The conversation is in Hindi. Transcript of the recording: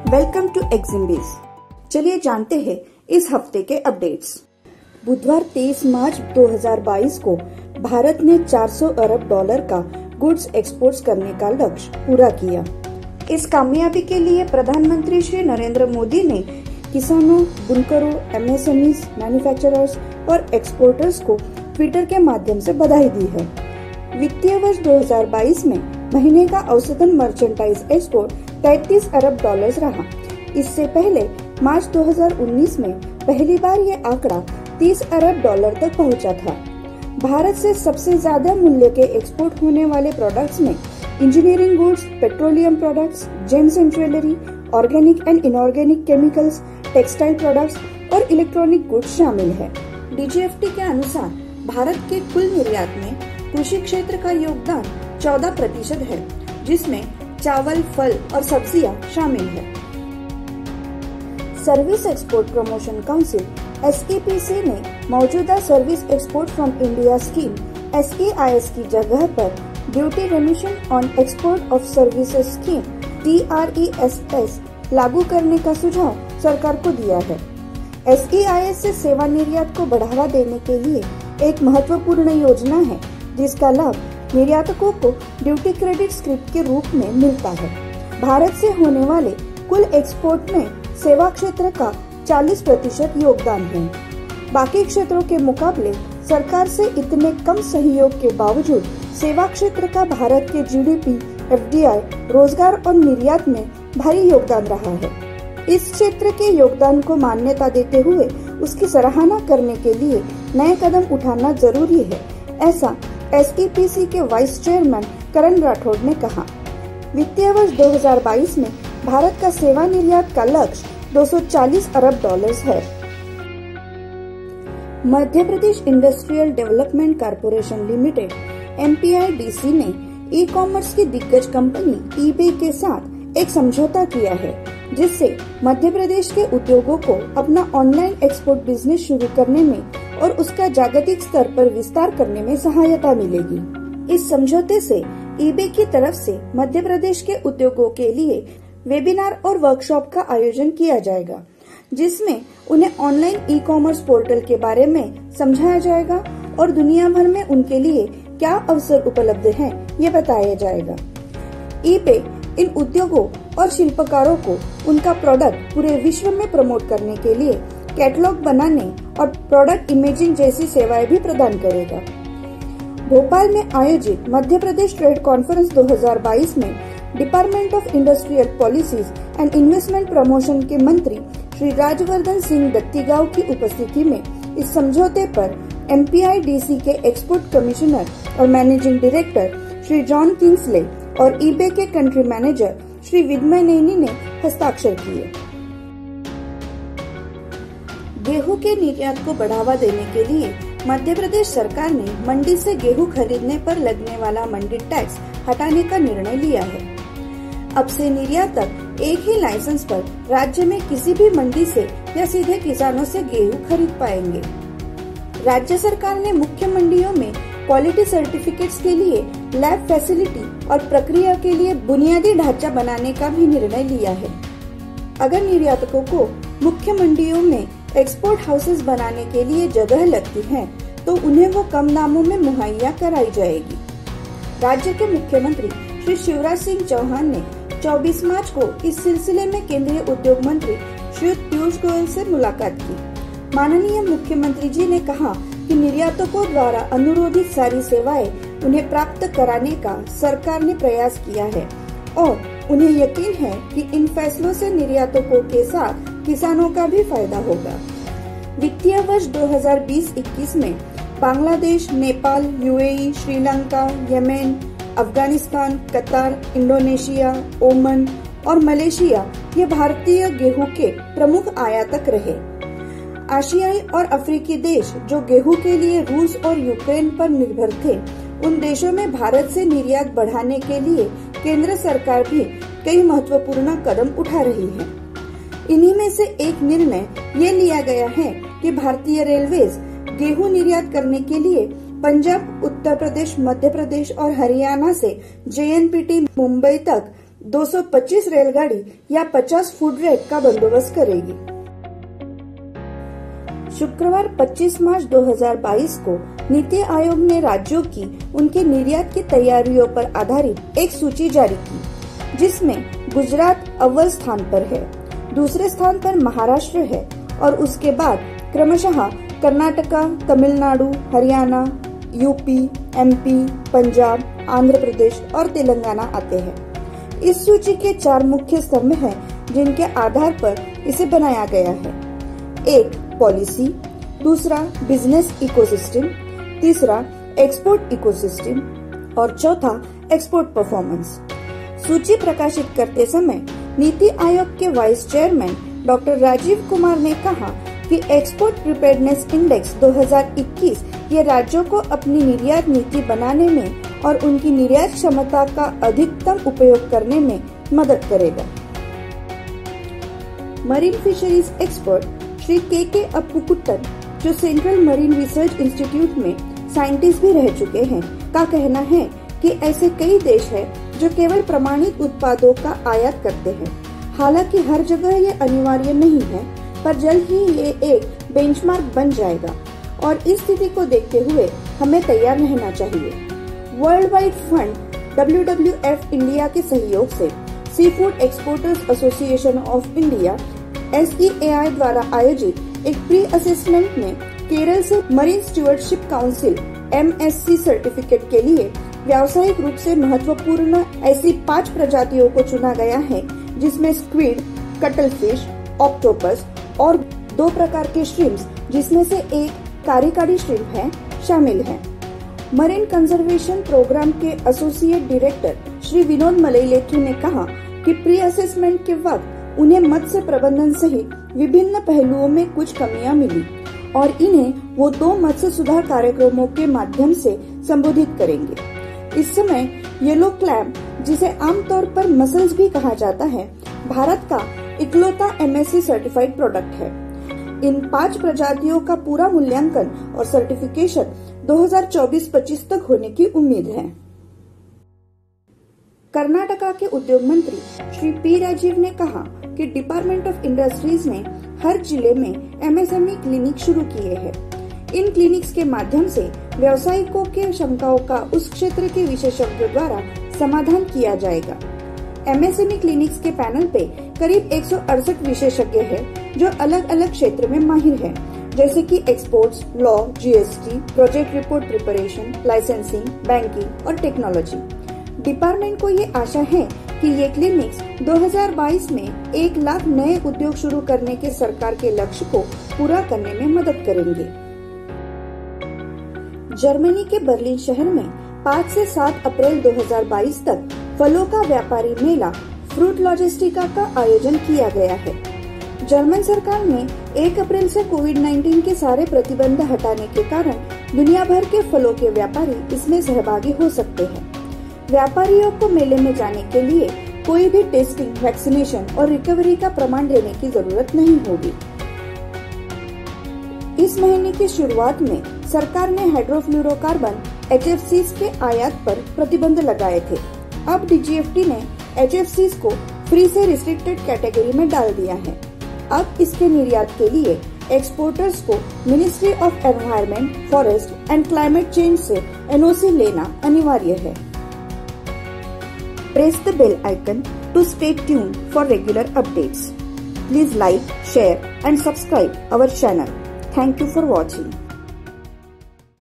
Welcome to एक्जिम्बिस। चलिए जानते हैं इस हफ्ते के अपडेट्स। बुधवार 23 मार्च 2022 को भारत ने $400 अरब का गुड्स एक्सपोर्ट्स करने का लक्ष्य पूरा किया। इस कामयाबी के लिए प्रधानमंत्री श्री नरेंद्र मोदी ने किसानों, बुनकरों, एमएसएमईज, मैन्युफैक्चरर्स और एक्सपोर्टर्स को ट्विटर के माध्यम से बधाई दी है। वित्तीय वर्ष 2022 में महीने का औसतन मर्चेंटाइज एक्सपोर्ट $33 अरब रहा। इससे पहले मार्च 2019 में पहली बार ये आंकड़ा $30 अरब तक पहुंचा था। भारत से सबसे ज्यादा मूल्य के एक्सपोर्ट होने वाले प्रोडक्ट्स में engineering goods, petroleum products, gems and jewellery, organic and inorganic chemicals, textile products और इलेक्ट्रॉनिक गुड्स शामिल है। डीजीएफटी के अनुसार भारत के कुल निर्यात में कृषि क्षेत्र का योगदान 14% है, जिसमें चावल, फल और सब्जियां शामिल है। Service export promotion council SEPC ने मौजूदा service export from India scheme SEIS की जगह पर duty remission on export of services scheme DRESS लागू करने का सुझाव सरकार को दिया है। SEIS से सेवा निर्यात को बढ़ावा देने के लिए एक महत्वपूर्ण योजना है, जिसका लाभ निर्यातकों को ड्यूटी क्रेडिट स्क्रिप्ट के रूप में मिलता है। भारत से होने वाले कुल एक्सपोर्ट में सेवा क्षेत्र का 40% योगदान है। बाकी क्षेत्रों के मुकाबले सरकार से इतने कम सहयोग के बावजूद सेवा क्षेत्र का भारत के GDP, FDI, रोजगार और निर्यात में भारी योगदान रहा है। इस क्षेत्र के योगदान को मान्यता देते हुए उसकी सराहना करने के लिए नए कदम उठाना जरूरी है, ऐसा SEPC के वाइस चेयरमैन करण राठौड़ ने कहा। वित्तीय वर्ष 2022 में भारत का सेवा निर्यात का लक्ष्य $240 अरब है। Madhya Pradesh industrial development corporation limited MPIDC ने ई कॉमर्स की दिग्गज कंपनी eBay के साथ एक समझौता किया है, जिससे मध्य प्रदेश के उद्योगों को अपना ऑनलाइन एक्सपोर्ट बिजनेस शुरू करने में और उसका जागतिक स्तर पर विस्तार करने में सहायता मिलेगी। इस समझौते से eBay की तरफ से मध्य प्रदेश के उद्योगों के लिए वेबिनार और वर्कशॉप का आयोजन किया जाएगा, जिसमें उन्हें ऑनलाइन ई कॉमर्स पोर्टल के बारे में समझाया जाएगा और दुनिया भर में उनके लिए क्या अवसर उपलब्ध हैं, ये बताया जाएगा। eBay इन उद्योगों और शिल्पकारों को उनका प्रोडक्ट पूरे विश्व में प्रमोट करने के लिए कैटलॉग बनाने और प्रोडक्ट इमेजिंग जैसी सेवाएं भी प्रदान करेगा। भोपाल में आयोजित मध्य प्रदेश ट्रेड कॉन्फ्रेंस 2022 में department of industrial policies and investment promotion के मंत्री श्री राजवर्धन सिंह दत्तीगांव की उपस्थिति में इस समझौते पर MPIDC के एक्सपोर्ट कमिश्नर और managing director Shri John Kingsley और eBay के कंट्री मैनेजर श्री विद्मय नैनी ने हस्ताक्षर किए। गेहूं के निर्यात को बढ़ावा देने के लिए मध्य प्रदेश सरकार ने मंडी से गेहूं खरीदने पर लगने वाला मंडी टैक्स हटाने का निर्णय लिया है। अब से निर्यातक एक ही लाइसेंस पर राज्य में किसी भी मंडी से या सीधे किसानों से गेहूं खरीद पाएंगे। राज्य सरकार ने मुख्य मंडियों में क्वालिटी सर्टिफिकेट्स के लिए लैब फैसिलिटी और प्रक्रिया के लिए बुनियादी ढांचा बनाने का भी निर्णय लिया है। अगर निर्यातकों को मुख्य मंडियों में एक्सपोर्ट हाउसेस बनाने के लिए जगह लगती है, तो उन्हें वो कम दामों में मुहैया कराई जाएगी। राज्य के मुख्यमंत्री श्री शिवराज सिंह चौहान ने 24 मार्च को इस सिलसिले में केंद्रीय उद्योग मंत्री श्री पीयूष गोयल से मुलाकात की। माननीय मुख्यमंत्री जी ने कहा कि निर्यातकों द्वारा अनुरोधित सारी सेवाएं उन्हें प्राप्त कराने का सरकार ने प्रयास किया है और उन्हें यकीन है कि इन फैसलों से निर्यातकों के साथ किसानों का भी फायदा होगा। वित्तीय वर्ष 2020-21 में Bangladesh, Nepal, UAE, Sri Lanka, Yemen, Afghanistan, Qatar, Indonesia, Oman और मलेशिया ये भारतीय गेहूं के प्रमुख आयातक रहे। आशियाई और अफ्रीकी देश जो गेहूं के लिए रूस और यूक्रेन पर निर्भर थे, उन देशों में भारत से निर्यात बढ़ाने के लिए केंद्र सरकार भी कई महत्वपूर्ण कदम उठा रही है। इन्हीं में से एक निर्णय ये लिया गया है कि भारतीय रेलवेज गेहूं निर्यात करने के लिए पंजाब, उत्तर प्रदेश, मध्य प्रदेश और हरियाणा से JNPT मुंबई तक 225 रेलगाड़ी या 50 फूड रैक का बंदोबस्त करेगी। शुक्रवार 25 मार्च 2022 को नीति आयोग ने राज्यों की उनके निर्यात की तैयारियों पर आधारित एक सूची जारी की, जिसमें गुजरात अव्वल स्थान पर है, दूसरे स्थान पर महाराष्ट्र है और उसके बाद क्रमशः कर्नाटका, तमिलनाडु, हरियाणा, यूपी, एमपी, पंजाब, आंध्र प्रदेश और तेलंगाना आते हैं। इस सूची के 4 मुख्य स्तंभ हैं जिनके आधार पर इसे बनाया गया है। 1. पॉलिसी, दूसरा बिजनेस इकोसिस्टम, तीसरा एक्सपोर्ट इकोसिस्टम और चौथा एक्सपोर्ट परफॉर्मेंस। सूची प्रकाशित करते समय नीति आयोग के vice chairman doctor Rajiv Kumar ने कहा कि एक्सपोर्ट प्रिपेयर्डनेस इंडेक्स 2021 ये राज्यों को अपनी निर्यात नीति बनाने में और उनकी निर्यात क्षमता का अधिकतम उपयोग करने में मदद करेगा। Marine fisheries expert Shri K Appukuttan, जो सेंट्रल मरीन रिसर्च इंस्टीट्यूट में साइंटिस्ट भी रह चुके हैं, का कहना है कि ऐसे कई देश हैं जो केवल प्रमाणित उत्पादों का आयात करते हैं। हालांकि हर जगह ये अनिवार्य नहीं है, पर जल्द ही ये एक बेंचमार्क बन जाएगा और इस स्थिति को देखते हुए हमें तैयार रहना चाहिए। World wide fund WWF India के सहयोग से sea food exporters association of India SEAI द्वारा आयोजित एक प्री असेसमेंट में केरल से marine stewardship council MSC certificate के लिए व्यावसायिक रूप से महत्वपूर्ण ऐसी 5 प्रजातियों को चुना गया है, जिसमें स्क्विड, कटल फिश, ऑक्टोपस और 2 प्रकार के श्रिम्प्स, जिसमें से एक कारी श्रिम्प है, शामिल है। मरीन कंजर्वेशन प्रोग्राम के एसोसिएट डायरेक्टर श्री विनोद मलईलेथु ने कहा कि प्री असेसमेंट के वक्त उन्हें मत्स्य प्रबंधन सहित विभिन्न पहलुओं में कुछ कमियां मिली और इन्हें वो 2 मत्स्य सुधार कार्यक्रमों के माध्यम से संबोधित करेंगे। इस समय येलो क्लैम, जिसे आमतौर पर मसल्स भी कहा जाता है, भारत का इकलौता MSC सर्टिफाइड प्रोडक्ट है। इन 5 प्रजातियों का पूरा मूल्यांकन और सर्टिफिकेशन 2024-25 तक होने की उम्मीद है। कर्नाटका के उद्योग मंत्री श्री P राजीव ने कहा कि डिपार्टमेंट ऑफ इंडस्ट्रीज ने हर जिले में MSME क्लिनिक शुरू किए हैं। इन क्लिनिक्स के माध्यम से व्यावसायिकों के शंकाओं का उस क्षेत्र के विशेषज्ञों द्वारा समाधान किया जाएगा। MSME क्लिनिक्स के पैनल पे करीब 168 विशेषज्ञ हैं जो अलग अलग क्षेत्र में माहिर हैं, जैसे कि exports, law, GST, project report preparation, licensing, banking और टेक्नोलॉजी। डिपार्टमेंट को ये आशा है कि ये क्लिनिक्स 2022 में 1 लाख नए उद्योग शुरू करने के सरकार के लक्ष्य को पूरा करने में मदद करेंगे। जर्मनी के बर्लिन शहर में 5 से 7 अप्रैल 2022 तक फलों का व्यापारी मेला फ्रूट लॉजिस्टिका का आयोजन किया गया है। जर्मन सरकार ने 1 अप्रैल से कोविड-19 के सारे प्रतिबंध हटाने के कारण दुनिया भर के फलों के व्यापारी इसमें सहभागी हो सकते हैं। व्यापारियों को मेले में जाने के लिए कोई भी टेस्टिंग, वैक्सीनेशन और रिकवरी का प्रमाण देने की जरूरत नहीं होगी। इस महीने की शुरुआत में सरकार ने हाइड्रोफ्लोरोकार्बन HFCs के आयात पर प्रतिबंध लगाए थे। अब DGFT ने HFCs को फ्री से रिस्ट्रिक्टेड कैटेगरी में डाल दिया है। अब इसके निर्यात के लिए एक्सपोर्टर्स को ministry of environment, forest and climate change से NOC लेना अनिवार्य है। Press the bell icon to stay tuned for regular updates. Please like, share and subscribe our channel. Thank you for watching.